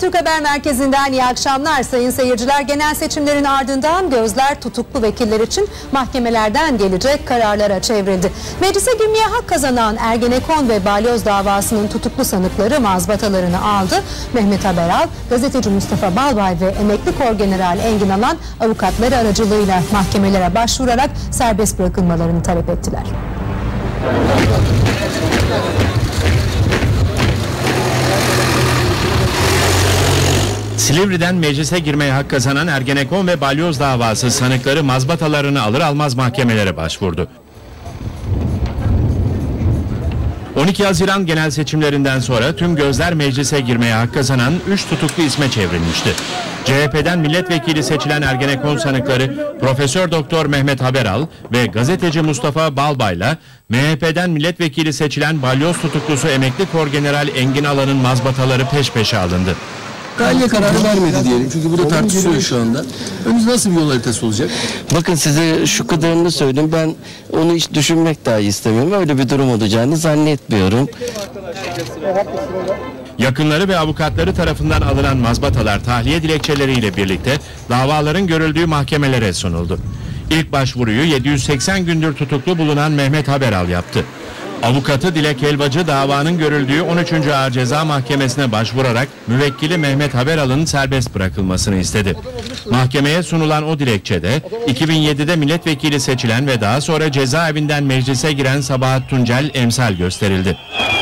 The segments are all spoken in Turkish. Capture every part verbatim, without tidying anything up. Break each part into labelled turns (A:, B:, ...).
A: Türk Haber Merkezi'nden iyi akşamlar sayın seyirciler. Genel seçimlerin ardından gözler tutuklu vekiller için mahkemelerden gelecek kararlara çevrildi. Meclise girmeye hak kazanan Ergenekon ve Balyoz davasının tutuklu sanıkları mazbatalarını aldı. Mehmet Haberal, gazeteci Mustafa Balbay ve emekli Korgeneral Engin Alan avukatları aracılığıyla mahkemelere başvurarak serbest bırakılmalarını talep ettiler.
B: Silivri'den meclise girmeye hak kazanan Ergenekon ve Balyoz davası sanıkları mazbatalarını alır almaz mahkemelere başvurdu. on iki Haziran genel seçimlerinden sonra tüm gözler meclise girmeye hak kazanan üç tutuklu isme çevrilmişti. C H P'den milletvekili seçilen Ergenekon sanıkları Profesör Doktor Mehmet Haberal ve gazeteci Mustafa Balbay'la M H P'den milletvekili seçilen Balyoz tutuklusu emekli Korgeneral Engin Alan'ın mazbataları peş peşe alındı.
C: Tahliye kararı vermedi diyelim. Çünkü burada tartışılıyor şu anda. Önümüzde nasıl bir yol haritası olacak?
D: Bakın size şu kadarını söyleyeyim. Ben onu hiç düşünmek dahi istemiyorum. Öyle bir durum olacağını zannetmiyorum.
B: Yakınları ve avukatları tarafından alınan mazbatalar tahliye dilekçeleriyle birlikte davaların görüldüğü mahkemelere sunuldu. İlk başvuruyu yedi yüz seksen gündür tutuklu bulunan Mehmet Haberal yaptı. Avukatı Dilek Helvacı davanın görüldüğü on üçüncü Ağır Ceza Mahkemesi'ne başvurarak müvekkili Mehmet Haberal'ın serbest bırakılmasını istedi. Mahkemeye sunulan o dilekçede iki bin yedide milletvekili seçilen ve daha sonra cezaevinden meclise giren Sabahat Tuncel emsal gösterildi.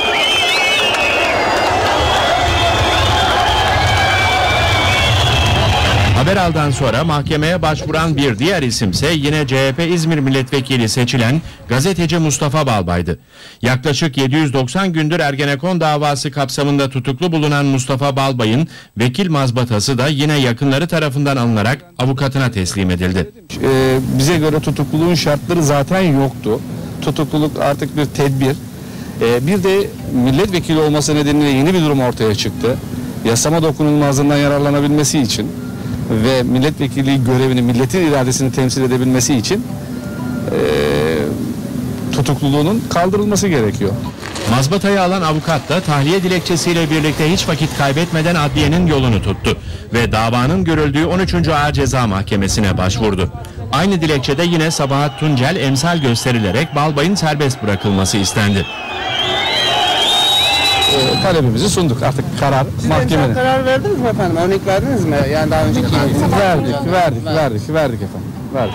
B: Haberal'dan sonra mahkemeye başvuran bir diğer isimse yine C H P İzmir milletvekili seçilen gazeteci Mustafa Balbay'dı. Yaklaşık yedi yüz doksan gündür Ergenekon davası kapsamında tutuklu bulunan Mustafa Balbay'ın vekil mazbatası da yine yakınları tarafından alınarak avukatına teslim edildi.
E: Ee, bize göre tutukluluğun şartları zaten yoktu. Tutukluluk artık bir tedbir. Ee, bir de milletvekili olması nedeniyle yeni bir durum ortaya çıktı. Yasama dokunulmazlığından yararlanabilmesi için ve milletvekilliği görevini, milletin iradesini temsil edebilmesi için e, tutukluluğunun kaldırılması gerekiyor.
B: Mazbatayı alan avukat da tahliye dilekçesiyle birlikte hiç vakit kaybetmeden adliyenin yolunu tuttu ve davanın görüldüğü on üçüncü Ağır Ceza Mahkemesi'ne başvurdu. Aynı dilekçede yine Sabahat Tuncel emsal gösterilerek Balbay'ın serbest bırakılması istendi.
E: E, talebimizi sunduk. Artık karar mahkemenin.
F: Siz karar verdiniz mi efendim? Örnek verdiniz mi? Yani daha önceki
E: verdik, verdik, verdik, verdik efendim. Verdik.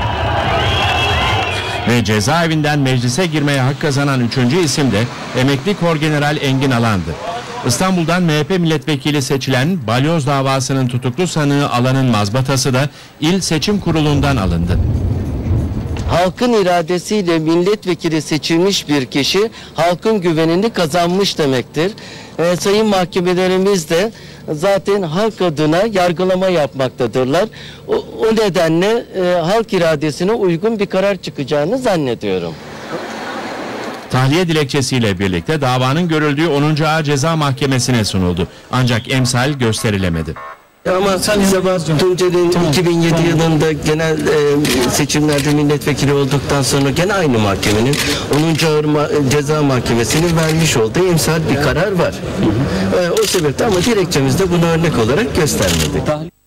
B: Ve cezaevinden meclise girmeye hak kazanan üçüncü isim de emekli Korgeneral Engin Alan'dı. İstanbul'dan M H P milletvekili seçilen Balyoz davasının tutuklu sanığı Alan'ın mazbatası da İl Seçim Kurulu'ndan alındı.
D: Halkın iradesiyle milletvekili seçilmiş bir kişi halkın güvenini kazanmış demektir. Ee, sayın mahkemelerimiz de zaten halk adına yargılama yapmaktadırlar. O, o nedenle e, halk iradesine uygun bir karar çıkacağını zannediyorum.
B: Tahliye dilekçesiyle birlikte davanın görüldüğü onuncu Ağır Ceza Mahkemesi'ne sunuldu. Ancak emsal gösterilemedi.
D: Ama Sabahat Tuncel'in iki bin yedi yılında genel e, seçimlerde milletvekili olduktan sonra gene aynı mahkemenin onuncu Ağır Ma Ceza Mahkemesi'nin vermiş olduğu emsal bir karar var. E, o sebeple ama dilekçemizde bunu örnek olarak göstermedik.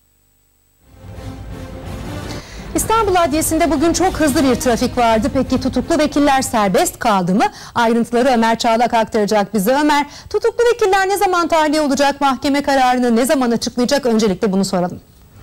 A: İstanbul Adliyesi'nde bugün çok hızlı bir trafik vardı. Peki tutuklu vekiller serbest kaldı mı? Ayrıntıları Ömer Çağlak aktaracak bize. Ömer, tutuklu vekiller ne zaman tahliye olacak? Mahkeme kararını ne zaman açıklayacak? Öncelikle bunu soralım.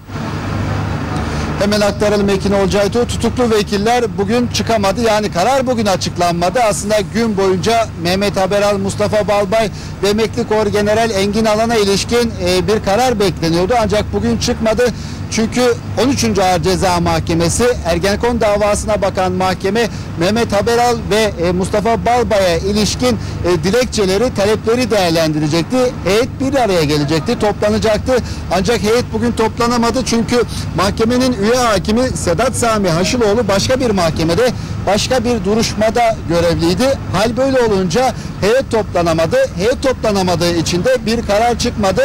G: Hemen aktaralım Ekin Olcayto. Tutuklu vekiller bugün çıkamadı. Yani karar bugün açıklanmadı. Aslında gün boyunca Mehmet Haberal, Mustafa Balbay ve emekli Korgeneral Engin Alan'a ilişkin bir karar bekleniyordu. Ancak bugün çıkmadı. Çünkü on üçüncü Ağır Ceza Mahkemesi Ergenekon davasına bakan mahkeme Mehmet Haberal ve Mustafa Balbay'a ilişkin dilekçeleri, talepleri değerlendirecekti. Heyet bir araya gelecekti, toplanacaktı. Ancak heyet bugün toplanamadı çünkü mahkemenin üye hakimi Sedat Sami Haşiloğlu başka bir mahkemede, başka bir duruşmada görevliydi. Hal böyle olunca heyet toplanamadı. Heyet toplanamadığı için de bir karar çıkmadı.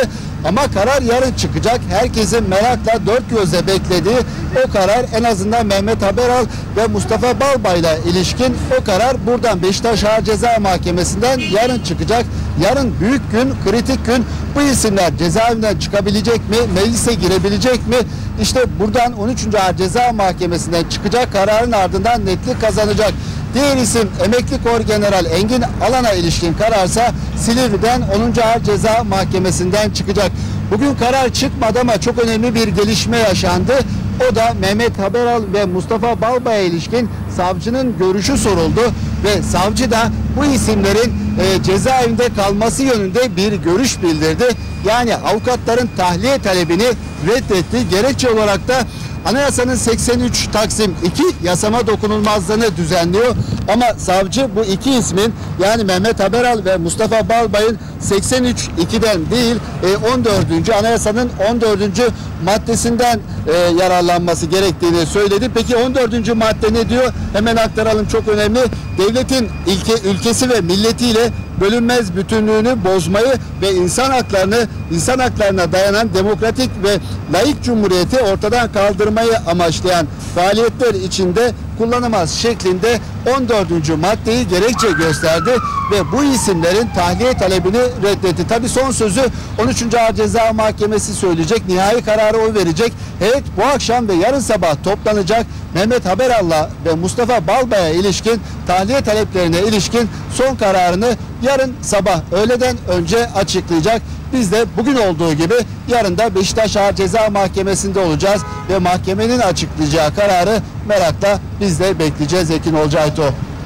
G: Ama karar yarın çıkacak. Herkesin merakla dört gözle beklediği o karar, en azından Mehmet Haberal ve Mustafa Balbay'la ilişkin o karar buradan Beşiktaş Ağır Ceza Mahkemesi'nden yarın çıkacak. Yarın büyük gün, kritik gün. Bu isimler cezaevinden çıkabilecek mi? Meclise girebilecek mi? İşte buradan on üçüncü Ağır Ceza Mahkemesi'nden çıkacak kararın ardından netlik kazanacak. Diğer isim emekli Korgeneral Engin Alan'a ilişkin kararsa Silivri'den onuncu Ağır Ceza Mahkemesi'nden çıkacak. Bugün karar çıkmadı ama çok önemli bir gelişme yaşandı. O da Mehmet Haberal ve Mustafa Balbay'a ilişkin savcının görüşü soruldu ve savcı da bu isimlerin e, cezaevinde kalması yönünde bir görüş bildirdi. Yani avukatların tahliye talebini reddetti. Gerekçe olarak da Anayasanın seksen üç Taksim iki yasama dokunulmazlığını düzenliyor. Ama savcı bu iki ismin, yani Mehmet Haberal ve Mustafa Balbay'ın seksen üç iki'den değil on dördüncü Anayasanın on dördüncü maddesinden yararlanması gerektiğini söyledi. Peki on dördüncü madde ne diyor? Hemen aktaralım, çok önemli. Devletin ilke, ülkesi ve milletiyle bölünmez bütünlüğünü bozmayı ve insan haklarını, insan haklarına dayanan demokratik ve laik cumhuriyeti ortadan kaldırmayı amaçlayan faaliyetler içinde kullanamaz şeklinde on dördüncü maddeyi gerekçe gösterdi ve bu isimlerin tahliye talebini reddetti. Tabii son sözü on üçüncü Ağır Ceza Mahkemesi söyleyecek, nihai kararı o verecek. Evet, bu akşam ve yarın sabah toplanacak. Mehmet Haberal'la ve Mustafa Balbay'a ilişkin tahliye taleplerine ilişkin son kararını yarın sabah öğleden önce açıklayacak. Biz de bugün olduğu gibi yarın da Beşiktaş Ağır Ceza Mahkemesi'nde olacağız ve mahkemenin açıklayacağı kararı merakla biz de bekleyeceğiz. Ekin Olcayto.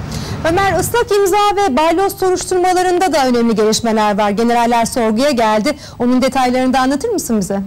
A: Ömer, ıslak imza ve balyoz soruşturmalarında da önemli gelişmeler var. Generaller sorguya geldi. Onun detaylarını da anlatır mısın bize?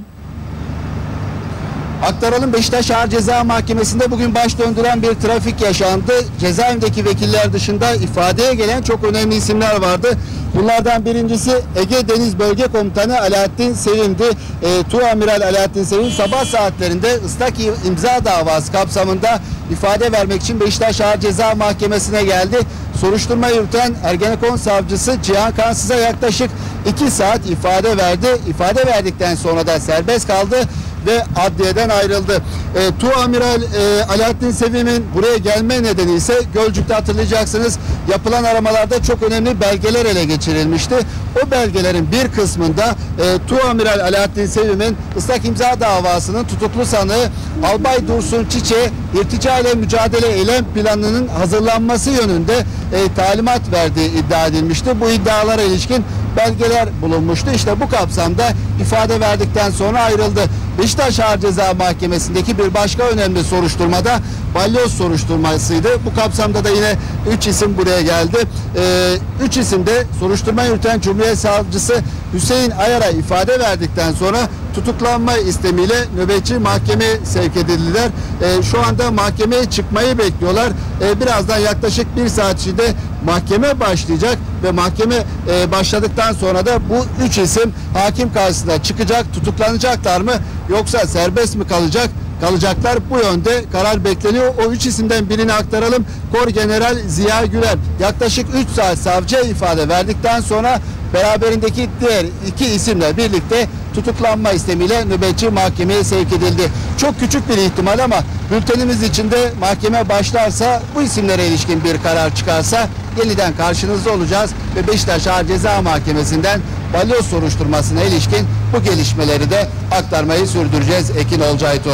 G: Aktaralım. Beşiktaş Ağır Ceza Mahkemesi'nde bugün baş döndüren bir trafik yaşandı. Cezaevindeki vekiller dışında ifadeye gelen çok önemli isimler vardı. Bunlardan birincisi Ege Deniz Bölge Komutanı Alaaddin Sevim'di. E, Tuamiral Alaaddin Sevim sabah saatlerinde ıslak imza davası kapsamında ifade vermek için Beşiktaş Ağır Ceza Mahkemesi'ne geldi. Soruşturma yürüten Ergenekon savcısı Cihan Kansız'a yaklaşık iki saat ifade verdi. İfade verdikten sonra da serbest kaldı ve adliyeden ayrıldı. E, Tuamiral e, Alaaddin Sevim'in buraya gelme nedeni ise Gölcük'te hatırlayacaksınız yapılan aramalarda çok önemli belgeler ele geçirilmişti. O belgelerin bir kısmında e, Tuamiral Alaaddin Sevim'in ıslak imza davasının tutuklu sanığı Albay Dursun Çiçek'e irtica ile mücadele eylem planının hazırlanması yönünde e, talimat verdiği iddia edilmişti. Bu iddialara ilişkin belgeler bulunmuştu. İşte bu kapsamda ifade verdikten sonra ayrıldı. Beşiktaş Ağır Ceza Mahkemesi'ndeki bir başka önemli soruşturmada balyoz soruşturmasıydı. Bu kapsamda da yine üç isim buraya geldi. Ee, üç isim de soruşturma yürüten Cumhuriyet Savcısı Hüseyin Ayar'a ifade verdikten sonra tutuklanma istemiyle nöbetçi mahkemeye sevk edildiler. Ee, şu anda mahkemeye çıkmayı bekliyorlar. Ee, birazdan yaklaşık bir saat içinde mahkeme başlayacak ve mahkeme e, başladıktan sonra da bu üç isim hakim karşısına çıkacak. Tutuklanacaklar mı yoksa serbest mi kalacak? Kalacaklar. Bu yönde karar bekleniyor. O üç isimden birini aktaralım. Korgeneral Ziya Güler yaklaşık üç saat savcıya ifade verdikten sonra beraberindeki diğer iki isimle birlikte tutuklanma istemiyle nöbetçi mahkemeye sevk edildi. Çok küçük bir ihtimal ama bültenimiz içinde mahkeme başlarsa, bu isimlere ilişkin bir karar çıkarsa yeniden karşınızda olacağız ve Beşiktaş Ağır Ceza Mahkemesi'nden balyoz soruşturmasına ilişkin bu gelişmeleri de aktarmayı sürdüreceğiz. Ekin Olcayto.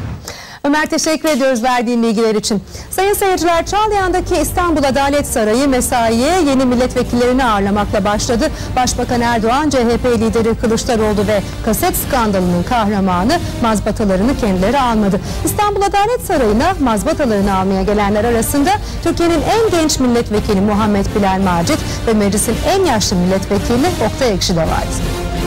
A: Ömer, teşekkür ediyoruz verdiğin bilgiler için. Sayın seyirciler, Çağlayan'daki İstanbul Adalet Sarayı mesaiye yeni milletvekillerini ağırlamakla başladı. Başbakan Erdoğan, C H P lideri Kılıçdaroğlu ve kaset skandalının kahramanı mazbatalarını kendileri almadı. İstanbul Adalet Sarayı'na mazbatalarını almaya gelenler arasında Türkiye'nin en genç milletvekili Muhammed Bilal Macit ve meclisin en yaşlı milletvekili Oktay Ekşi de vardı.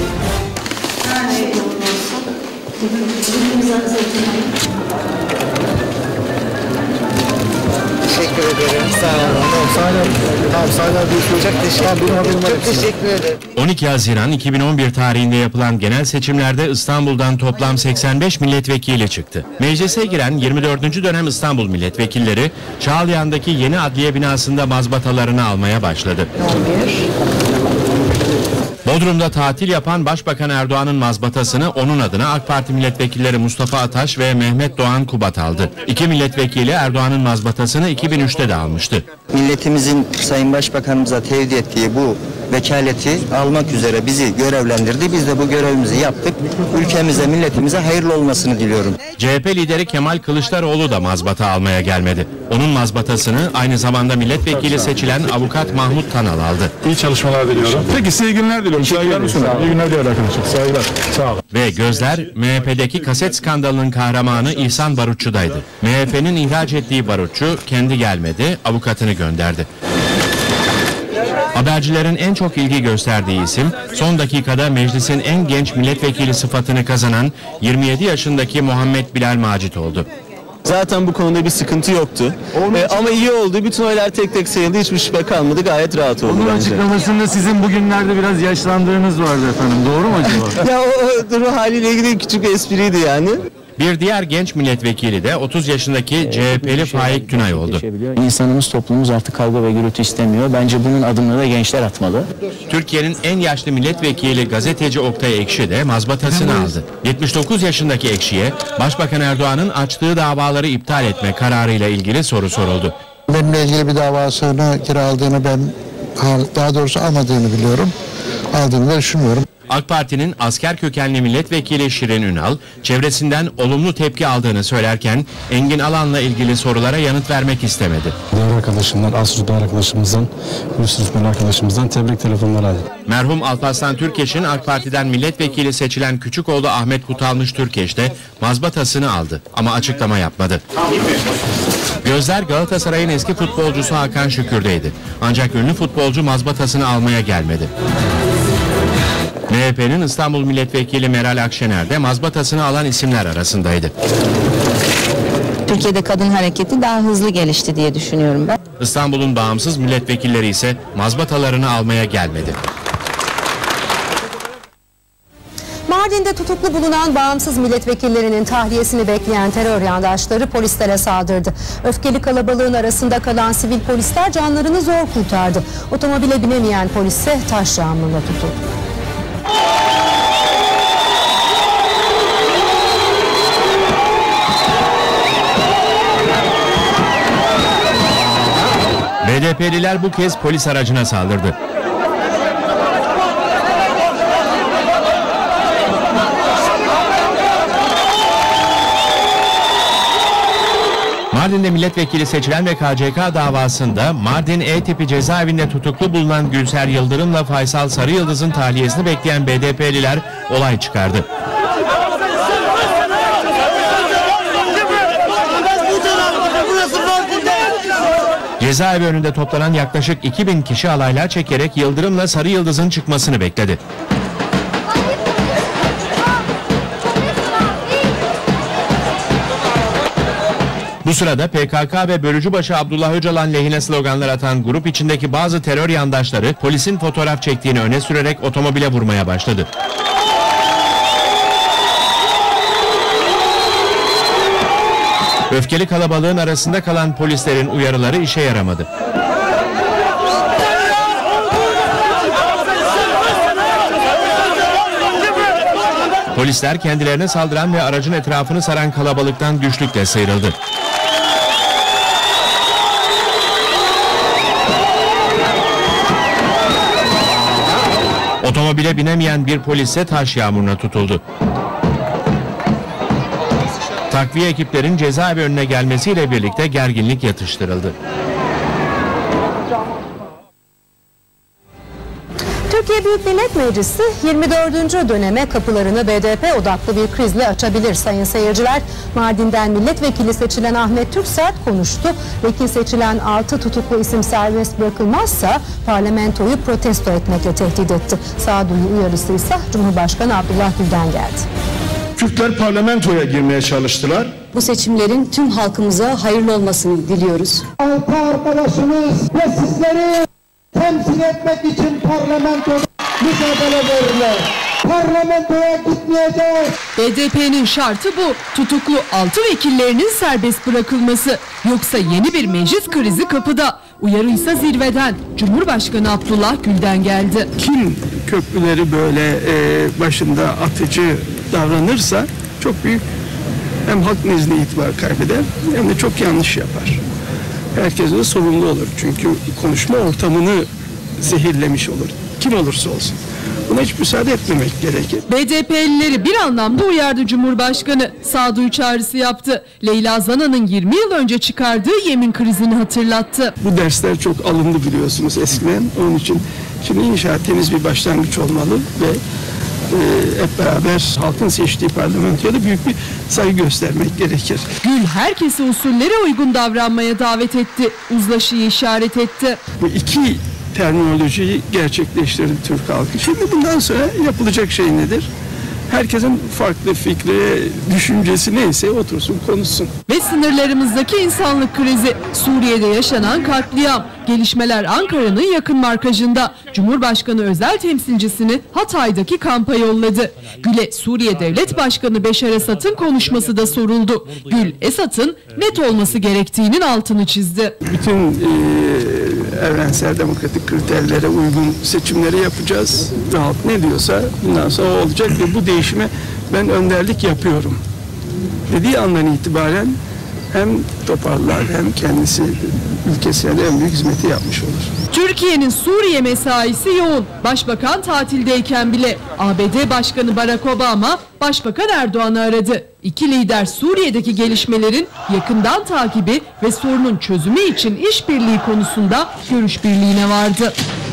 F: Teşekkür ederim. Sağ olun. Sağ olun. Tamam, sağ olun. Çok teşekkür ederim. Çok teşekkür ederim.
B: on iki Haziran iki bin on bir tarihinde yapılan genel seçimlerde İstanbul'dan toplam seksen beş milletvekili çıktı. Meclise giren yirmi dördüncü dönem İstanbul milletvekilleri Çağlayan'daki yeni adliye binasında mazbatalarını almaya başladı. Bodrum'da tatil yapan Başbakan Erdoğan'ın mazbatasını onun adına AK Parti milletvekilleri Mustafa Ataş ve Mehmet Doğan Kubat aldı. İki milletvekili Erdoğan'ın mazbatasını iki bin üçte de almıştı.
H: Milletimizin Sayın Başbakanımıza tevdi ettiği bu vekaleti almak üzere bizi görevlendirdi. Biz de bu görevimizi yaptık. Ülkemize, milletimize hayırlı olmasını diliyorum.
B: C H P lideri Kemal Kılıçdaroğlu da mazbata almaya gelmedi. Onun mazbatasını aynı zamanda milletvekili seçilen avukat Mahmut Tanal aldı.
I: İyi çalışmalar diliyorum. Peki size iyi günler diliyorum. Saygılar mısınız? İyi günler diyor arkadaşlar. Saygılar. Sağ olun.
B: Ve gözler M H P'deki kaset skandalının kahramanı İhsan Barutçu'daydı. M H P'nin ihraç ettiği Barutçu kendi gelmedi, avukatını gönderdi. Habercilerin en çok ilgi gösterdiği isim, son dakikada meclisin en genç milletvekili sıfatını kazanan yirmi yedi yaşındaki Muhammed Bilal Macit oldu.
C: Zaten bu konuda bir sıkıntı yoktu. Ee, ama iyi oldu. Bütün oylar tek tek sayıldı. Hiçbir şüphe kalmadı. Gayet rahat oldu
J: Onun
C: bence.
J: açıklamasında sizin bugünlerde biraz yaşlandığınız vardı efendim. Doğru mu acaba?
C: Ya o, o ruh haliyle ilgili küçük bir espriydi yani.
B: Bir diğer genç milletvekili de otuz yaşındaki C H P'li Faik Günay oldu.
K: İnsanımız, toplumumuz artık kavga ve gürültü istemiyor. Bence bunun adımını da gençler atmalı.
B: Türkiye'nin en yaşlı milletvekili gazeteci Oktay Ekşi de mazbatasını aldı. yetmiş dokuz yaşındaki Ekşi'ye Başbakan Erdoğan'ın açtığı davaları iptal etme kararıyla ilgili soru soruldu.
L: Benimle ilgili bir davasını geri aldığını ben, daha doğrusu almadığını biliyorum. Aldığını da düşünmüyorum.
B: AK Parti'nin asker kökenli milletvekili Şirin Ünal, çevresinden olumlu tepki aldığını söylerken Engin Alan'la ilgili sorulara yanıt vermek istemedi.
I: Değerli arkadaşımdan, Aslı değerli arkadaşımızdan, Yusuf Bey arkadaşımızdan tebrik telefonları aldım.
B: Merhum Alparslan Türkeş'in AK Parti'den milletvekili seçilen Küçükoğlu Ahmet Kutalmış Türkeş de mazbatasını aldı ama açıklama yapmadı. Gözler Galatasaray'ın eski futbolcusu Hakan Şükür'deydi. Ancak ünlü futbolcu mazbatasını almaya gelmedi. M H P'nin İstanbul Milletvekili Meral Akşener de mazbatasını alan isimler arasındaydı.
M: Türkiye'de kadın hareketi daha hızlı gelişti diye düşünüyorum ben.
B: İstanbul'un bağımsız milletvekilleri ise mazbatalarını almaya gelmedi.
A: Mardin'de tutuklu bulunan bağımsız milletvekillerinin tahliyesini bekleyen terör yandaşları polislere saldırdı. Öfkeli kalabalığın arasında kalan sivil polisler canlarını zor kurtardı. Otomobile binemeyen polis ise taş yağmuruna tutuldu.
B: B D P'liler bu kez polis aracına saldırdı. Mardin'de milletvekili seçilen ve K C K davasında Mardin E tipi cezaevinde tutuklu bulunan Gülser Yıldırım'la Faysal Sarıyıldız'ın tahliyesini bekleyen B D P'liler olay çıkardı. Cezaevi önünde toplanan yaklaşık iki bin kişi alaylar çekerek Yıldırım'la Sarıyıldız'ın çıkmasını bekledi. Bu sırada P K K ve Bölücübaşı Abdullah Öcalan lehine sloganlar atan grup içindeki bazı terör yandaşları polisin fotoğraf çektiğini öne sürerek otomobile vurmaya başladı. Öfkeli kalabalığın arasında kalan polislerin uyarıları işe yaramadı. Polisler kendilerine saldıran ve aracın etrafını saran kalabalıktan güçlükle sıyrıldı. Otomobile binemeyen bir polise taş yağmuruna tutuldu. Takviye ekiplerin cezaevi önüne gelmesiyle birlikte gerginlik yatıştırıldı.
A: Türkiye Büyük Millet Meclisi yirmi dördüncü döneme kapılarını B D P odaklı bir krizle açabilir sayın seyirciler. Mardin'den milletvekili seçilen Ahmet Türksert konuştu. Vekil seçilen altı tutuklu isim serbest bırakılmazsa parlamentoyu protesto etmekle tehdit etti. Sağduyu uyarısı ise Cumhurbaşkanı Abdullah Gül'den geldi.
I: Kürtler parlamentoya girmeye çalıştılar.
N: Bu seçimlerin tüm halkımıza hayırlı olmasını diliyoruz.
O: Altı arkadaşımız ve sizleri temsil etmek için parlamentoda mücadele verirler. Parlamentoya gitmeyeceğiz.
P: B D P'nin şartı bu. Tutuklu altı vekillerinin serbest bırakılması. Yoksa yeni bir meclis krizi kapıda. Uyarı ise zirveden. Cumhurbaşkanı Abdullah Gül'den geldi.
Q: Kim köprüleri böyle e, başında atıcı davranırsa çok büyük hem halk nezdinde itibar kaybeder hem de çok yanlış yapar. Herkes de sorumlu olur. Çünkü konuşma ortamını zehirlemiş olur. Kim olursa olsun. Buna hiç müsaade etmemek gerekir.
P: B D P'lileri bir anlamda uyardı Cumhurbaşkanı. Sağduyu çağrısı yaptı. Leyla Zana'nın yirmi yıl önce çıkardığı yemin krizini hatırlattı.
Q: Bu dersler çok alındı biliyorsunuz eskiden. Onun için şimdi inşallah temiz bir başlangıç olmalı ve e, hep beraber halkın seçtiği parlamentoya da büyük bir saygı göstermek gerekir.
P: Gül herkesi usullere uygun davranmaya davet etti. Uzlaşıyı işaret etti.
Q: Bu iki terminolojiyi gerçekleştirdi Türk halkı. Şimdi bundan sonra yapılacak şey nedir? Herkesin farklı fikri, düşüncesi neyse otursun, konuşsun.
P: Ve sınırlarımızdaki insanlık krizi, Suriye'de yaşanan katliam, gelişmeler Ankara'nın yakın markajında. Cumhurbaşkanı özel temsilcisini Hatay'daki kampa yolladı. Gül'e Suriye Devlet Başkanı Beşar Esad'ın konuşması da soruldu. Gül, Esad'ın net olması gerektiğinin altını çizdi.
Q: Bütün e, evrensel demokratik kriterlere uygun seçimleri yapacağız. Ve halk ne diyorsa bundan sonra olacak ve bu değişime ben önderlik yapıyorum dediği andan itibaren hem toparlar hem kendisi ülkesine de en büyük hizmeti yapmış olur.
P: Türkiye'nin Suriye mesaisi yoğun. Başbakan tatildeyken bile A B D Başkanı Barack Obama Başbakan Erdoğan'ı aradı. İki lider Suriye'deki gelişmelerin yakından takibi ve sorunun çözümü için işbirliği konusunda görüş birliğine vardı.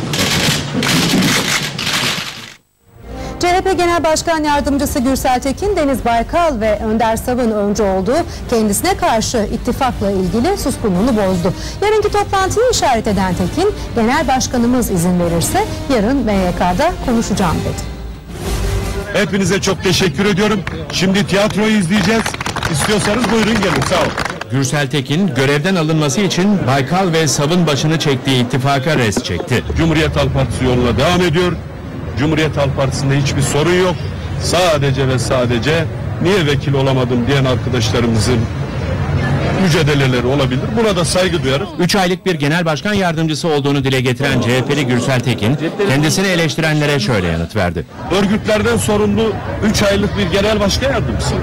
A: C H P Genel Başkan Yardımcısı Gürsel Tekin, Deniz Baykal ve Önder Sav'ın öncü olduğu kendisine karşı ittifakla ilgili suskunluğunu bozdu. Yarınki toplantıyı işaret eden Tekin, Genel Başkanımız izin verirse yarın M Y K'da konuşacağım dedi.
R: Hepinize çok teşekkür ediyorum. Şimdi tiyatroyu izleyeceğiz. İstiyorsanız buyurun gelin. Sağ olun.
B: Gürsel Tekin görevden alınması için Baykal ve Sav'ın başını çektiği ittifaka res çekti.
R: Cumhuriyet Halk Partisi yoluna devam ediyor. Cumhuriyet Halk Partisi'nde hiçbir sorun yok. Sadece ve sadece niye vekil olamadım diyen arkadaşlarımızın mücadeleleri olabilir. Buna da saygı duyarız.
B: Üç aylık bir genel başkan yardımcısı olduğunu dile getiren C H P'li Gürsel Tekin, kendisini eleştirenlere şöyle yanıt verdi.
R: Örgütlerden sorumlu üç aylık bir genel başkan yardımcısı.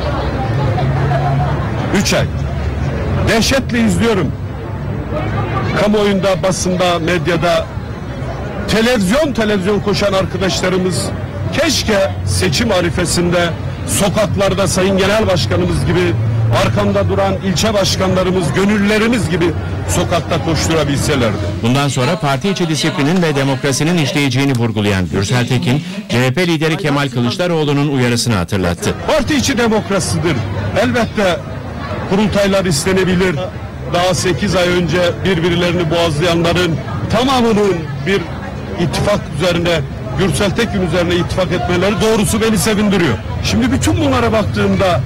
R: Üç ay. Dehşetle izliyorum. Kamuoyunda, basında, medyada televizyon televizyon koşan arkadaşlarımız keşke seçim arifesinde sokaklarda Sayın Genel Başkanımız gibi, arkamda duran ilçe başkanlarımız, gönüllerimiz gibi sokakta koşturabilselerdi.
B: Bundan sonra parti içi disiplinin ve demokrasinin işleyeceğini vurgulayan Gürsel Tekin, C H P lideri Kemal Kılıçdaroğlu'nun uyarısını hatırlattı.
R: Parti içi demokrasidir. Elbette kurultaylar istenebilir. Daha sekiz ay önce birbirlerini boğazlayanların tamamının bir ittifak üzerine, Gürsel Tekin üzerine ittifak etmeleri doğrusu beni sevindiriyor. Şimdi bütün bunlara baktığımda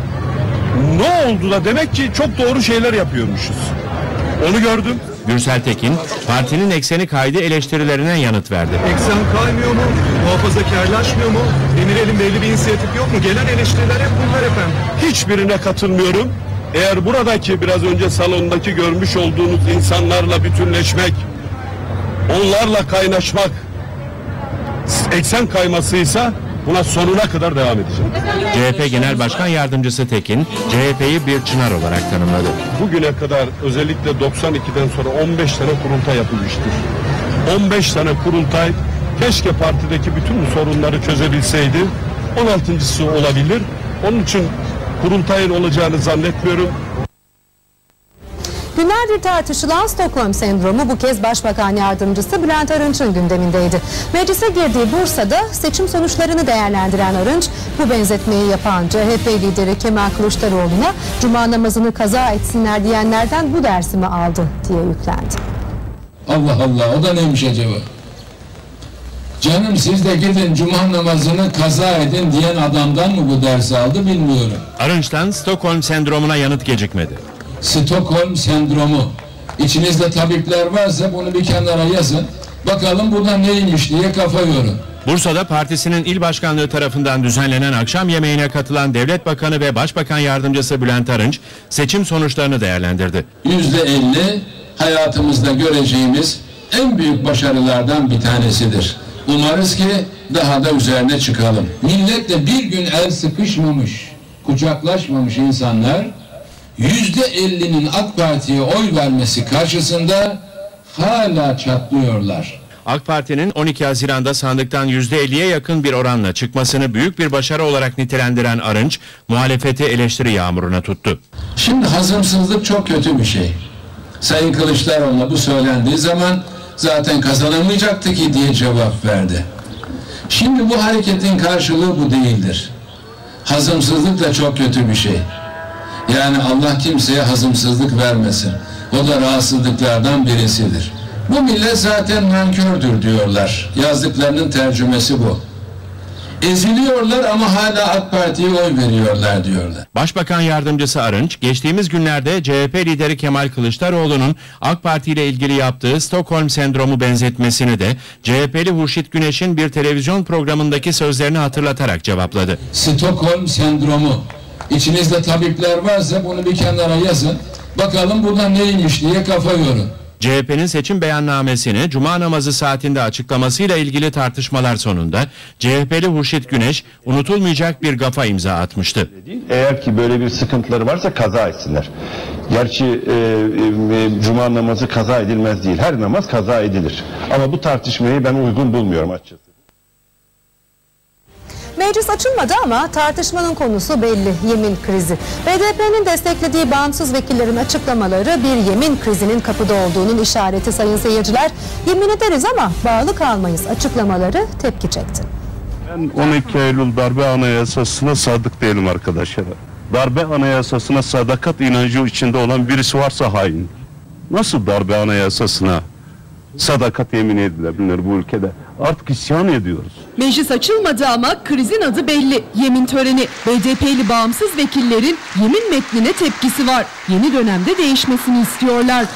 R: ne oldu da demek ki çok doğru şeyler yapıyormuşuz. Onu gördüm.
B: Gürsel Tekin, partinin ekseni kaydı eleştirilerine yanıt verdi.
S: Eksen kaymıyor mu? Muhafazakarlaşmıyor mu? Demirel'in belli bir inisiyatif yok mu? Gelen eleştiriler hep bunlar efendim.
R: Hiçbirine katılmıyorum. Eğer buradaki biraz önce salondaki görmüş olduğunuz insanlarla bütünleşmek, onlarla kaynaşmak eksen kaymasıysa buna sonuna kadar devam edeceğim.
B: C H P Genel Başkan Yardımcısı Tekin, C H P'yi bir çınar olarak tanımladı.
R: Bugüne kadar özellikle doksan ikiden sonra on beş tane kurultay yapılmıştır. on beş tane kurultay keşke partideki bütün bu sorunları çözebilseydi. on altıncısı olabilir. Onun için kurultayın olacağını zannetmiyorum.
A: Günlerdir tartışılan Stockholm sendromu bu kez Başbakan Yardımcısı Bülent Arınç'ın gündemindeydi. Meclise girdiği Bursa'da seçim sonuçlarını değerlendiren Arınç, bu benzetmeyi yapan C H P lideri Kemal Kılıçdaroğlu'na cuma namazını kaza etsinler diyenlerden bu dersimi aldı diye yüklendi.
T: Allah Allah, o da neymiş acaba? Canım siz de gidin cuma namazını kaza edin diyen adamdan mı bu dersi aldı bilmiyorum.
B: Arınç'tan Stockholm sendromuna yanıt gecikmedi.
T: Stockholm sendromu. İçinizde tabipler varsa bunu bir kenara yazın. Bakalım burada neymiş diye kafa yorun.
B: Bursa'da partisinin il başkanlığı tarafından düzenlenen akşam yemeğine katılan Devlet Bakanı ve Başbakan Yardımcısı Bülent Arınç seçim sonuçlarını değerlendirdi.
T: Yüzde elli hayatımızda göreceğimiz en büyük başarılardan bir tanesidir. Umarız ki daha da üzerine çıkalım. Milletle bir gün el sıkışmamış, kucaklaşmamış insanlar yüzde ellinin AK Parti'ye oy vermesi karşısında hala çatlıyorlar.
B: AK Parti'nin on iki Haziran'da sandıktan yüzde elliye yakın bir oranla çıkmasını büyük bir başarı olarak nitelendiren Arınç, muhalefeti eleştiri yağmuruna tuttu.
T: Şimdi hazımsızlık çok kötü bir şey. Sayın Kılıçdaroğlu bu söylendiği zaman zaten kazanamayacaktı ki diye cevap verdi. Şimdi bu hareketin karşılığı bu değildir. Hazımsızlık da çok kötü bir şey. Yani Allah kimseye hazımsızlık vermesin. O da rahatsızlıklardan birisidir. Bu millet zaten nankördür diyorlar. Yazdıklarının tercümesi bu. Eziliyorlar ama hala AK Parti'ye oy veriyorlar diyorlar.
B: Başbakan Yardımcısı Arınç, geçtiğimiz günlerde C H P lideri Kemal Kılıçdaroğlu'nun AK Parti ile ilgili yaptığı Stockholm sendromu benzetmesini de C H P'li Hurşit Güneş'in bir televizyon programındaki sözlerini hatırlatarak cevapladı.
T: Stockholm sendromu. İçinizde tabipler varsa bunu bir kenara yazın. Bakalım burada neymiş diye kafa yorun.
B: C H P'nin seçim beyannamesini Cuma namazı saatinde açıklamasıyla ilgili tartışmalar sonunda C H P'li Hurşit Güneş unutulmayacak bir gafa imza atmıştı.
U: Eğer ki böyle bir sıkıntıları varsa kaza etsinler. Gerçi e, e, Cuma namazı kaza edilmez değil. Her namaz kaza edilir. Ama bu tartışmayı ben uygun bulmuyorum açıkçası.
A: Meclis açılmadı ama tartışmanın konusu belli, yemin krizi. B D P'nin desteklediği bağımsız vekillerin açıklamaları bir yemin krizinin kapıda olduğunun işareti sayın seyirciler. Yemin ederiz ama bağlı kalmayız açıklamaları tepki çekti.
R: Ben on iki Eylül darbe anayasasına sadık değilim arkadaşlar. Darbe anayasasına sadakat inancı içinde olan birisi varsa hain. Nasıl darbe anayasasına sadakat yemin edilebilir bu ülkede? Artık isyan ediyoruz.
P: Meclis açılmadı ama krizin adı belli. Yemin töreni. B D P'li bağımsız vekillerin yemin metnine tepkisi var. Yeni dönemde değişmesini istiyorlar.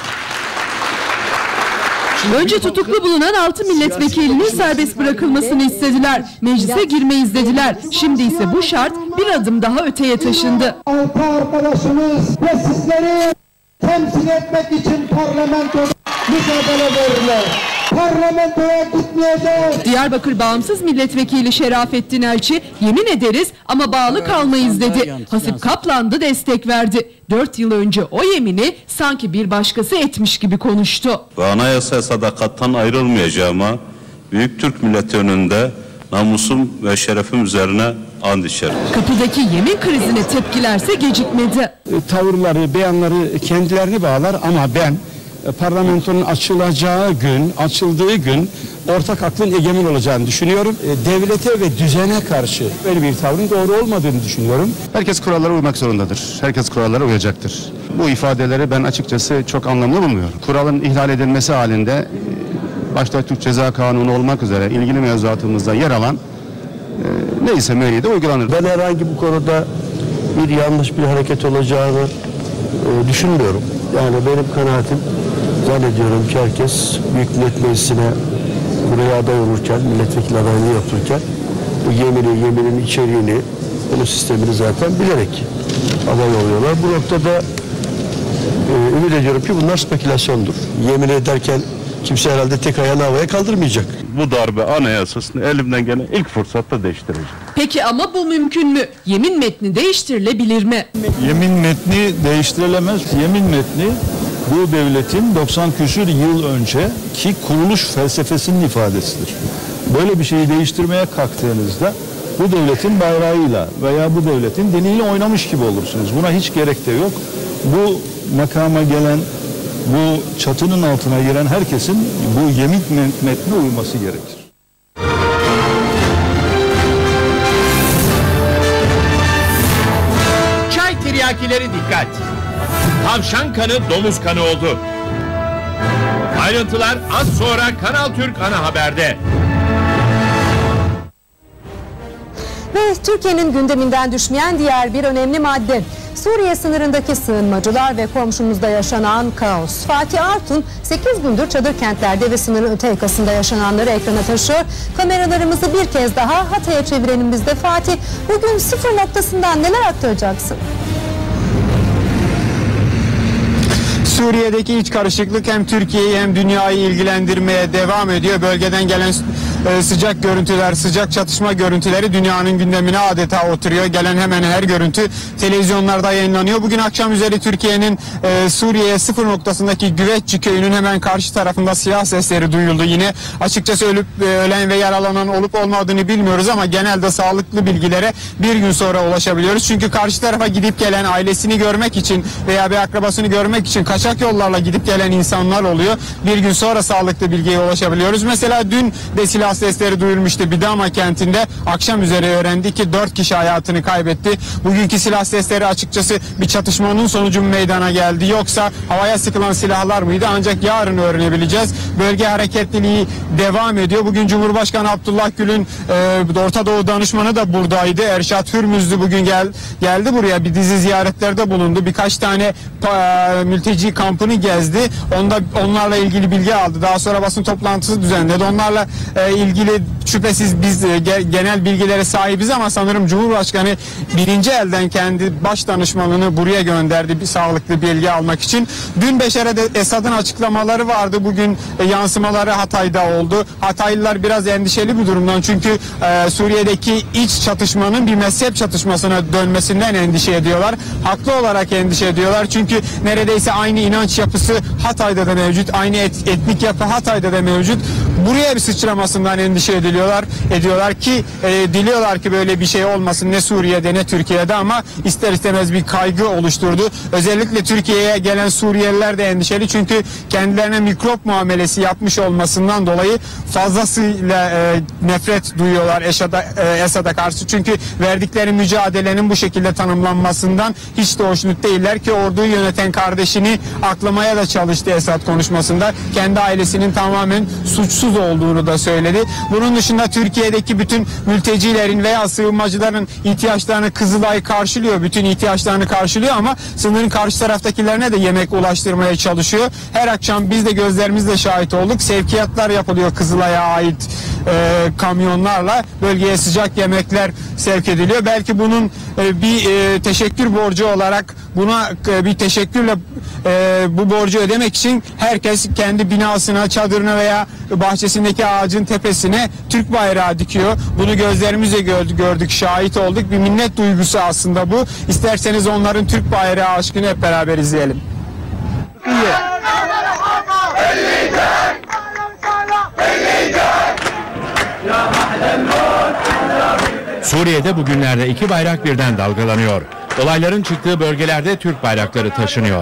P: Önce tutuklu bulunan altı milletvekilinin serbest bırakılmasını istediler. Meclise girmeyiz dediler. Şimdi ise bu şart bir adım daha öteye taşındı.
O: Altı arkadaşımız ve sizleri temsil etmek için parlamentoda mücadele verirler. Parlamentoya gitmeyeceğiz.
P: Diyarbakır Bağımsız Milletvekili Şerafettin Elçi yemin ederiz ama bağlı kalmayız dedi. Hasip Kaplan da destek verdi. Dört yıl önce o yemini sanki bir başkası etmiş gibi konuştu.
R: Anayasaya sadakattan ayrılmayacağıma büyük Türk milleti önünde namusum ve şerefim üzerine and içerim.
P: Kapıdaki yemin krizine tepkilerse gecikmedi.
Q: Tavırları, beyanları kendilerini bağlar ama ben parlamentonun açılacağı gün, açıldığı gün ortak aklın egemen olacağını düşünüyorum. Devlete ve düzene karşı böyle bir tavrın doğru olmadığını düşünüyorum.
U: Herkes kurallara uymak zorundadır. Herkes kurallara uyacaktır. Bu ifadeleri ben açıkçası çok anlamlı bulmuyorum. Kuralın ihlal edilmesi halinde başta Türk Ceza Kanunu olmak üzere ilgili mevzuatımızda yer alan e, neyse müeyyide uygulanır.
V: Ben herhangi bu konuda bir yanlış bir hareket olacağını e, düşünmüyorum. Yani benim kanaatim, zannediyorum ki herkes Büyük Millet Meclisi'ne buraya aday olurken, milletvekili adaylığı yaptırırken bu yemini, yeminin içeriğini, bunun sistemini zaten bilerek aday oluyorlar. Bu noktada e, ümit ediyorum ki bunlar spekülasyondur. Yemin ederken kimse herhalde tek ayağını havaya kaldırmayacak.
R: Bu darbe anayasasını elimden gelen ilk fırsatta değiştireceğim.
P: Peki ama bu mümkün mü? Yemin metni değiştirilebilir mi?
I: Yemin metni değiştirilemez. Yemin metni bu devletin doksan küsur yıl önceki kuruluş felsefesinin ifadesidir. Böyle bir şeyi değiştirmeye kalktığınızda bu devletin bayrağıyla veya bu devletin diniyle oynamış gibi olursunuz. Buna hiç gerek de yok. Bu makama gelen, bu çatının altına giren herkesin bu yemin metnine uyması gerekir.
B: Çay tiryakileri dikkat! Tavşan kanı domuz kanı oldu. Ayrıntılar az sonra Kanal Türk Ana Haber'de.
A: Ve Türkiye'nin gündeminden düşmeyen diğer bir önemli madde. Suriye sınırındaki sığınmacılar ve komşumuzda yaşanan kaos. Fatih Artun sekiz gündür çadır kentlerde ve sınırın öte yakasında yaşananları ekrana taşıyor. Kameralarımızı bir kez daha Hatay'a çevirelim biz de. Fatih, bugün sıfır noktasından neler aktaracaksın?
D: Suriye'deki iç karışıklık hem Türkiye'yi hem dünyayı ilgilendirmeye devam ediyor. Bölgeden gelen e, sıcak görüntüler, sıcak çatışma görüntüleri dünyanın gündemine adeta oturuyor. Gelen hemen her görüntü televizyonlarda yayınlanıyor. Bugün akşam üzeri Türkiye'nin e, Suriye sıfır noktasındaki Güveççi köyünün hemen karşı tarafında silah sesleri duyuldu yine. Açıkçası ölüp e, ölen ve yaralanan olup olmadığını bilmiyoruz ama genelde sağlıklı bilgilere bir gün sonra ulaşabiliyoruz. Çünkü karşı tarafa gidip gelen, ailesini görmek için veya bir akrabasını görmek için kaçak yollarla gidip gelen insanlar oluyor. Bir gün sonra sağlıklı bilgiye ulaşabiliyoruz. Mesela dün de silah sesleri duyulmuştu Bidama kentinde. Akşam üzeri öğrendik ki dört kişi hayatını kaybetti. Bugünkü silah sesleri açıkçası bir çatışmanın sonucu meydana geldi. Yoksa havaya sıkılan silahlar mıydı? Ancak yarın öğrenebileceğiz. Bölge hareketliliği devam ediyor. Bugün Cumhurbaşkanı Abdullah Gül'ün e, Orta Doğu danışmanı da buradaydı. Erşat Hürmüzlü bugün gel, geldi buraya. Bir dizi ziyaretlerde bulundu. Birkaç tane e, mülteci kampını gezdi. Onda, onlarla ilgili bilgi aldı. Daha sonra basın toplantısı düzenledi. Onlarla e, ilgili şüphesiz biz e, genel bilgilere sahibiz ama sanırım Cumhurbaşkanı birinci elden kendi baş danışmanını buraya gönderdi bir sağlıklı bilgi almak için. Dün Beşer'e Esad'ın açıklamaları vardı. Bugün e, yansımaları Hatay'da oldu. Hataylılar biraz endişeli bir durumdan çünkü e, Suriye'deki iç çatışmanın bir mezhep çatışmasına dönmesinden endişe ediyorlar. Haklı olarak endişe ediyorlar çünkü neredeyse aynı inanç yapısı Hatay'da da mevcut. Aynı et, etnik yapı Hatay'da da mevcut. Buraya bir sıçramasından endişe ediliyorlar. Ediyorlar ki e, diliyorlar ki böyle bir şey olmasın ne Suriye'de ne Türkiye'de ama ister istemez bir kaygı oluşturdu. Özellikle Türkiye'ye gelen Suriyeliler de endişeli çünkü kendilerine mikrop muamelesi yapmış olmasından dolayı fazlasıyla e, nefret duyuyorlar Esad'a, e, Esad'a karşı. Çünkü verdikleri mücadelenin bu şekilde tanımlanmasından hiç de hoşnut değiller ki orduyu yöneten kardeşini aklamaya da çalıştı Esad konuşmasında. Kendi ailesinin tamamen suçsuz olduğunu da söyledi. Bunun dışında Türkiye'deki bütün mültecilerin veya sığınmacıların ihtiyaçlarını Kızılay karşılıyor. Bütün ihtiyaçlarını karşılıyor ama sınırın karşı taraftakilerine de yemek ulaştırmaya çalışıyor. Her akşam biz de gözlerimizle şahit olduk. Sevkiyatlar yapılıyor Kızılay'a ait e, kamyonlarla. Bölgeye sıcak yemekler sevk ediliyor. Belki bunun e, bir e, teşekkür borcu olarak buna e, bir teşekkürle e, bu borcu ödemek için herkes kendi binasına, çadırına veya bahçesindeki ağacın tepesine Türk bayrağı dikiyor. Bunu gözlerimizle gördük, gördük, şahit olduk. Bir minnet duygusu aslında bu. İsterseniz onların Türk bayrağı aşkını hep beraber izleyelim.
B: Suriye'de bugünlerde iki bayrak birden dalgalanıyor. Olayların çıktığı bölgelerde Türk bayrakları taşınıyor.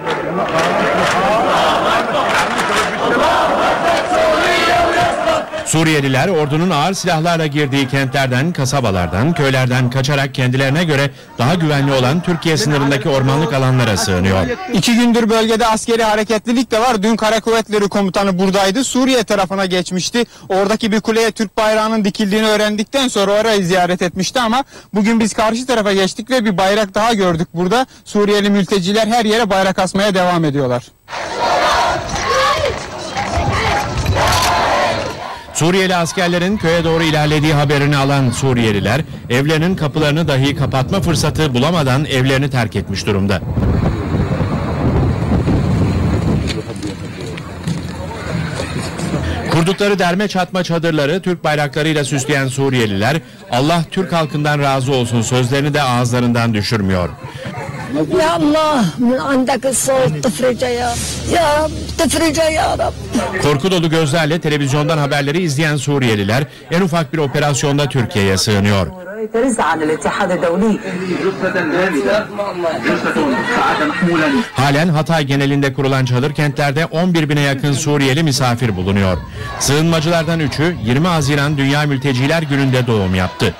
B: Suriyeliler ordunun ağır silahlarla girdiği kentlerden, kasabalardan, köylerden kaçarak kendilerine göre daha güvenli olan Türkiye sınırındaki ormanlık alanlara sığınıyor.
D: İki gündür bölgede askeri hareketlilik de var. Dün Kara Kuvvetleri Komutanı buradaydı. Suriye tarafına geçmişti. Oradaki bir kuleye Türk bayrağının dikildiğini öğrendikten sonra orayı ziyaret etmişti ama bugün biz karşı tarafa geçtik ve bir bayrak daha gördük burada. Suriyeli mülteciler her yere bayrak asmaya devam ediyorlar.
B: Suriyeli askerlerin köye doğru ilerlediği haberini alan Suriyeliler evlerinin kapılarını dahi kapatma fırsatı bulamadan evlerini terk etmiş durumda. Kurdukları derme çatma çadırları Türk bayraklarıyla süsleyen Suriyeliler Allah Türk halkından razı olsun sözlerini de ağızlarından düşürmüyor.
E: Ya Allah, min andaki soğuk tıfrice ya. Ya tıfrice ya Rab.
B: Korku dolu gözlerle televizyondan haberleri izleyen Suriyeliler en ufak bir operasyonda Türkiye'ye sığınıyor. Halen Hatay genelinde kurulan çadır kentlerde on bir bine yakın Suriyeli misafir bulunuyor. Sığınmacılardan üçü yirmi Haziran Dünya Mülteciler Günü'nde doğum yaptı.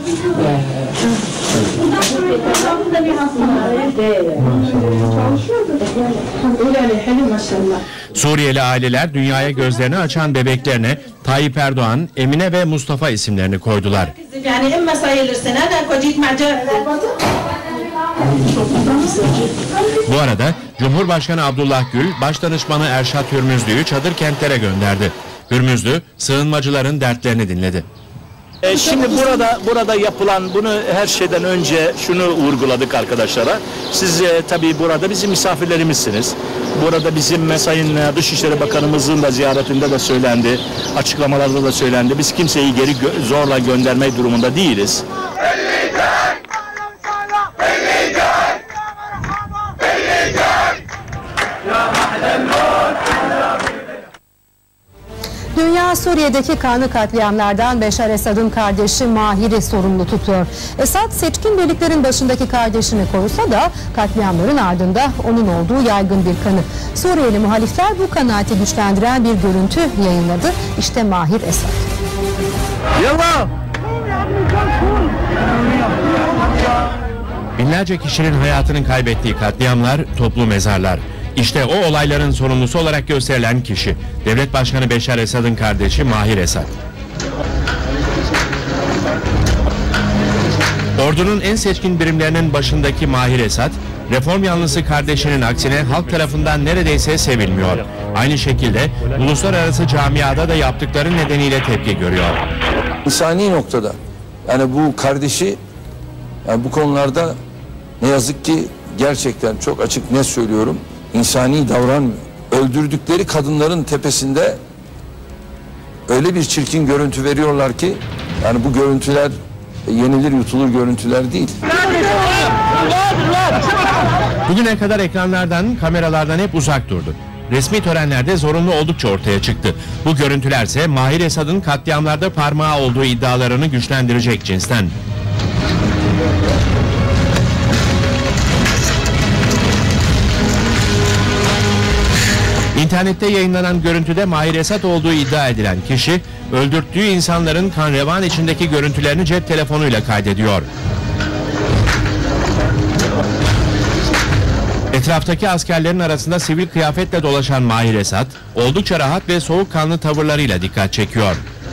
B: Suriyeli aileler dünyaya gözlerini açan bebeklerine Tayyip Erdoğan, Emine ve Mustafa isimlerini koydular. Bu arada Cumhurbaşkanı Abdullah Gül, Başdanışmanı Erşat Hürmüzlü'yü çadır kentlere gönderdi. Hürmüzlü, sığınmacıların dertlerini dinledi.
K: E, şimdi burada burada yapılan bunu her şeyden önce şunu vurguladık arkadaşlara. Siz e, tabii burada bizim misafirlerimizsiniz. Burada bizim Sayın Dışişleri Bakanımızın da ziyaretinde de söylendi. Açıklamalarda da söylendi. Biz kimseyi geri gö- zorla göndermek durumunda değiliz.
A: Dünya Suriye'deki kanlı katliamlardan Beşar Esad'ın kardeşi Mahir'i sorumlu tutuyor. Esad seçkin birliklerin başındaki kardeşini korusa da katliamların ardında onun olduğu yaygın bir kanı. Suriyeli muhalifler bu kanaati güçlendiren bir görüntü yayınladı. İşte Mahir Esad.
B: Yallah! Binlerce kişinin hayatını kaybettiği katliamlar, toplu mezarlar. İşte o olayların sorumlusu olarak gösterilen kişi, Devlet Başkanı Beşar Esad'ın kardeşi Mahir Esad. Ordunun en seçkin birimlerinin başındaki Mahir Esad, reform yanlısı kardeşinin aksine halk tarafından neredeyse sevilmiyor. Aynı şekilde uluslararası camiada da yaptıkları nedeniyle tepki görüyor.
F: İnsani noktada, yani bu kardeşi, yani bu konularda ne yazık ki gerçekten çok açık net söylüyorum, insani davranmıyor. Öldürdükleri kadınların tepesinde öyle bir çirkin görüntü veriyorlar ki, yani bu görüntüler yenilir yutulur görüntüler değil.
B: Bugüne kadar ekranlardan, kameralardan hep uzak durdu. Resmi törenlerde zorunlu oldukça ortaya çıktı. Bu görüntülerse Mahir Esad'ın katliamlarda parmağı olduğu iddialarını güçlendirecek cinsten. İnternette yayınlanan görüntüde Mahir Esad olduğu iddia edilen kişi, öldürttüğü insanların kan revan içindeki görüntülerini cep telefonuyla kaydediyor. Etraftaki askerlerin arasında sivil kıyafetle dolaşan Mahir Esad, oldukça rahat ve soğukkanlı tavırlarıyla dikkat çekiyor.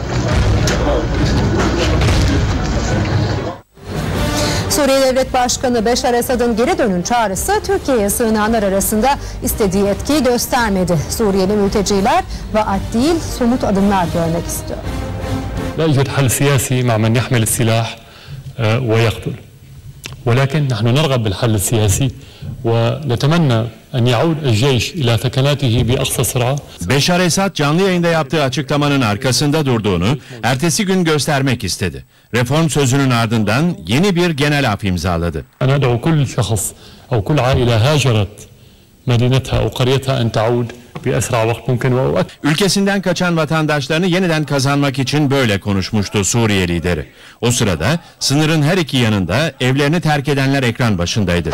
A: Suriye Devlet Başkanı Beşar Esad'ın geri dönün çağrısı Türkiye'ye sığınanlar arasında istediği etkiyi göstermedi. Suriyeli mülteciler vaat değil somut adımlar görmek istiyor.
G: لا يوجد حل سياسي مع من يحمل السلاح ويقتل ولكن نحن نرغب بالحل السياسي ونتمنى أن يعود الجيش إلى ثكناته بأقصى سرعة.
B: Beşar Esad canlı yayında yaptığı açıklamanın arkasında durduğunu ertesi gün göstermek istedi. Reform sözünün ardından yeni bir genel af imzaladı.
G: أنا أدعو كل شخص أو كل عائلة هاجرت مدينتها أو قريتها أن تعود بأسرع وقت ممكن وأؤكد.
B: Ülkesinden kaçan vatandaşlarını yeniden kazanmak için böyle konuşmuştu Suriye lideri. O sırada sınırın her iki yanında evlerini terk edenler ekran başındaydı.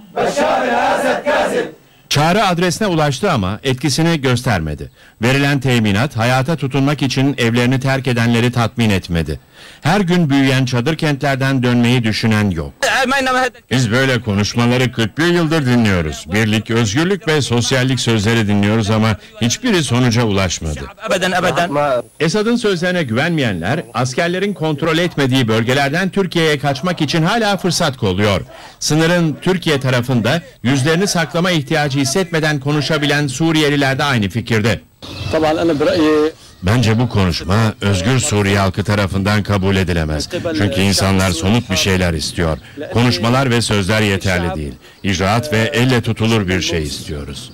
B: Çağrı adresine ulaştı ama etkisini göstermedi. Verilen teminat hayata tutunmak için evlerini terk edenleri tatmin etmedi. Her gün büyüyen çadır kentlerden dönmeyi düşünen yok. Biz böyle konuşmaları kırk bir yıldır dinliyoruz. Birlik, özgürlük ve sosyallik sözleri dinliyoruz ama hiçbiri sonuca ulaşmadı. Esad'ın sözlerine güvenmeyenler, askerlerin kontrol etmediği bölgelerden Türkiye'ye kaçmak için hala fırsat kolluyor. Sınırın Türkiye tarafında yüzlerini saklama ihtiyacı hissetmeden konuşabilen Suriyeliler de aynı fikirde. Bence bu konuşma özgür Suriye halkı tarafından kabul edilemez. Çünkü insanlar somut bir şeyler istiyor. Konuşmalar ve sözler yeterli değil. İcraat ve elle tutulur bir şey istiyoruz.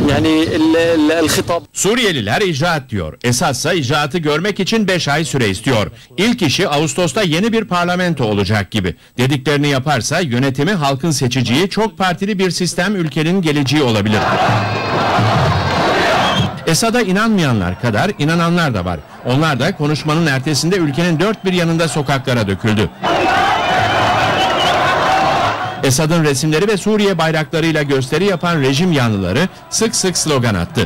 B: Suriyeliler icraat diyor. Esassa icraatı görmek için beş ay süre istiyor. İlk işi Ağustos'ta yeni bir parlamento olacak gibi. Dediklerini yaparsa yönetimi halkın seçeceği çok partili bir sistem ülkenin geleceği olabilir. Esad'a inanmayanlar kadar inananlar da var. Onlar da konuşmanın ertesinde ülkenin dört bir yanında sokaklara döküldü. Esad'ın resimleri ve Suriye bayraklarıyla gösteri yapan rejim yanlıları sık sık slogan attı.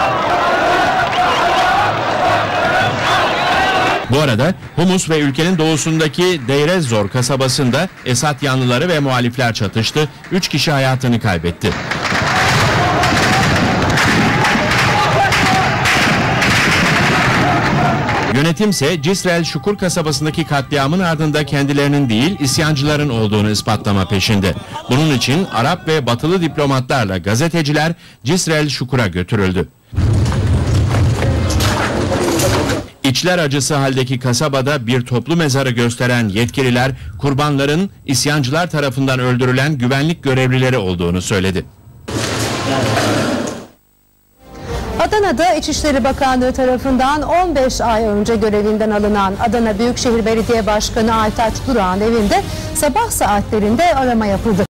B: Bu arada Humus ve ülkenin doğusundaki Deir ez-Zor kasabasında Esad yanlıları ve muhalifler çatıştı. Üç kişi hayatını kaybetti. Yönetimse Cisrel Şukur kasabasındaki katliamın ardında kendilerinin değil isyancıların olduğunu ispatlama peşinde. Bunun için Arap ve Batılı diplomatlarla gazeteciler Cisrel Şukur'a götürüldü. İçler acısı haldeki kasabada bir toplu mezarı gösteren yetkililer kurbanların isyancılar tarafından öldürülen güvenlik görevlileri olduğunu söyledi.
A: Adana'da İçişleri Bakanlığı tarafından on beş ay önce görevinden alınan Adana Büyükşehir Belediye Başkanı Aytaç Durak'ın evinde sabah saatlerinde arama yapıldı.